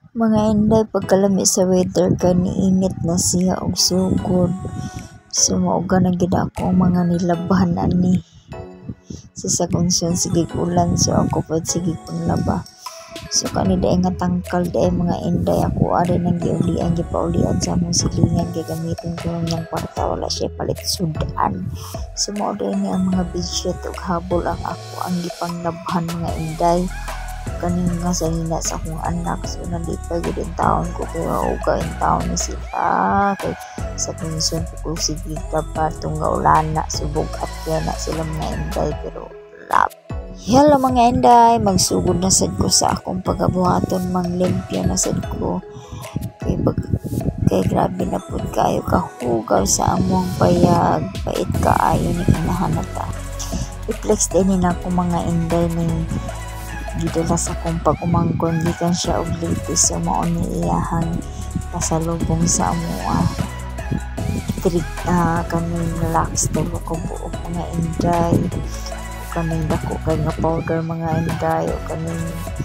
Mga inday, pagkalami sa weather kani init na siya og sugod. So mauga na gid ako mga nilabhan ani. Sa konsyon sige ulan, so ako pod sige panglaba. So kani day nga tangkal day mga inday, ako ari nang giulian gipaulian sa among silingan kay gamiton ko ng kwarta, wala siya palit sudan. So mao day ni ang mga bedsheet ug habol ang ako ang gipanglabhan mga inday. Kaning nga sa nina sa akong anak, so nalipay gud ang taon ko kay uga ang taon ni sila kay sa konsyon ko sige dapat nga ulana subog at kaya na sila mga inday pero lap. Hello mga inday, magsugod na sad ko sa akong pagabuhaton, manglimpyo na sad ko kay grabe na pud kayo kahugaw sa among payag, pait kaayo ni kanahanata. I-flex din na ako mga inday ning gidala sa akong pag-umangkon gikan siya og latest sa mao ni iyahang pasalubong sa amoa kaning lax tulo ko buok mga inday, kaning dako kay nga powder mga inday, o kaning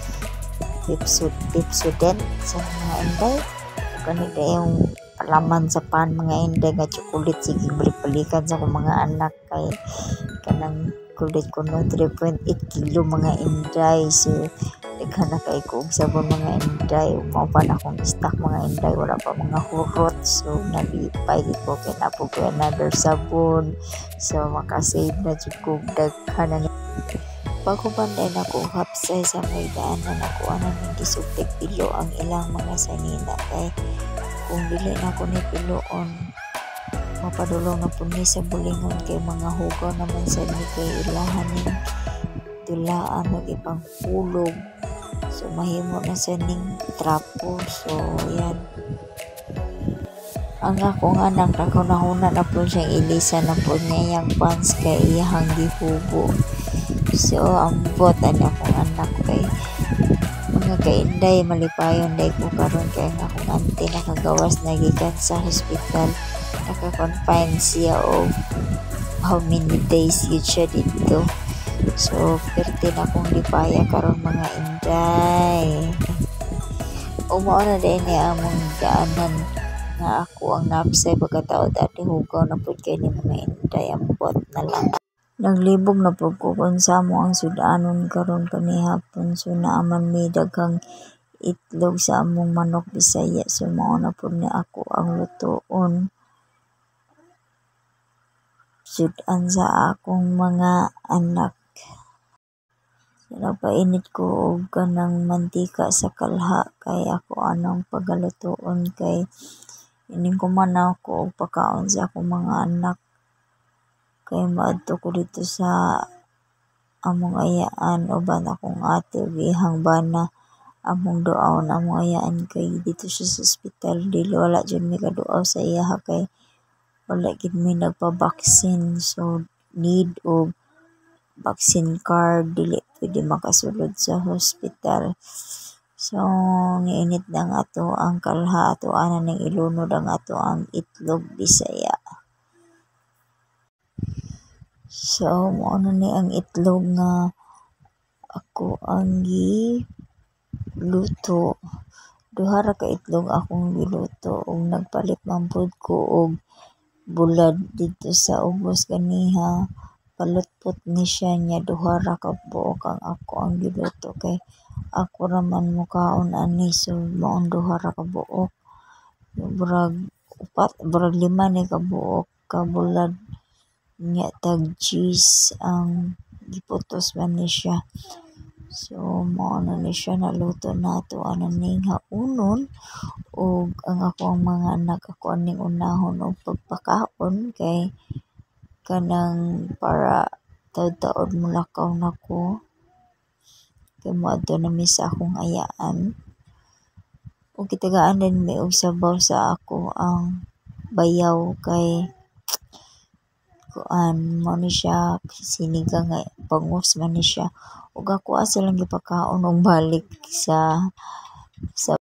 Pepsodent sa mga inday, o kaning yung palaman sa pan mga inday nga chocolate, sige balik-balikan sa akong mga anak kay kanang kulit ko no 3.8 kilo mga inday. So daghan na kay ko og sabon mga inday, mao pa na akong stock mga inday, wala pa mga hurot, so nalipay ko kay napog ko another sabon, so makasave na jud ko daghan na. Bago banday na ko hapsay sa may daanan ako anan ning gisugtig pilo ang ilang mga sanina kay kung dili na ko ni piloon mapadulong na po ni sa bulingon kay mga hugaw naman sa ni kay ilahan ning dulaan mag ipang hulog, so mahimo na sa ning trapo. So yan ang akong anak nakunahuna na po siyang ilisa na po niya yung pants kay iyahang gihubo. So ang botan akong anak kay mga kainday malipayon day ko karon kay nga akong auntie nakagawas na gikan sa hospital, naka-confine siya o how many days yun siya dito. So perte na akong lipaya karon mga inday, umao na din niya among daanan nga ako ang napsay pagkataod at hugaw na pud kay ni mga inday, ambot na lang. Naglibog na po ko kung sa mo ang sudanon karon panihapon, so naaman may daghang itlog sa among manok Bisaya, so mao na po ni ako ang lutoon sudan sa akong mga anak. So napainit ko og kanang mantika sa kalha kay ako anong pagalutoon kay ining kumanaw ko og pakaon sa akong mga anak kay maadto ko dito sa among ayaan uban akong ate ug ihang bana among duaon among ayaan kay dito siya sa ospital, dili wala jud mi kaduaw sa iya kay wala gid mi nagpa-vaccine, so need og vaccine card, dili pwede makasulod sa hospital. So niinit na nga ato ang kalha, ato ana ning ilunod ang ato ang itlog Bisaya. So mao na ni ang itlog nga ako ang giluto, duha ra ka itlog akong giluto ug nagpalit man pud ko og bulad dito sa ubos ganiha, palutpot ni siya niya, duha ra ka buok ang ako ang giluto kay ako ra man mukaon ani, so mao duha ra ka buok, burag lima ni ka buok ka bulad nya tag cheese ang giputos man ni siya. So mao na ni siya naluto nato ana ning haunon ug ang akong mga anak ako aning unahon og pagpakaon kay kanang para taud-taud mulakaw nako kay moadto na mi sa akong ayaan ug gitagaan din mi og sabaw sa ako ang bayaw kay kuan mo ni siya sinigang nga bangus man ni siya ug ako silang gipakaon og balik sa